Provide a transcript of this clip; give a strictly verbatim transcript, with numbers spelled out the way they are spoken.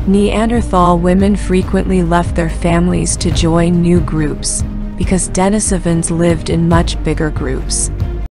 Neanderthal women frequently left their families to join new groups, because Denisovans lived in much bigger groups.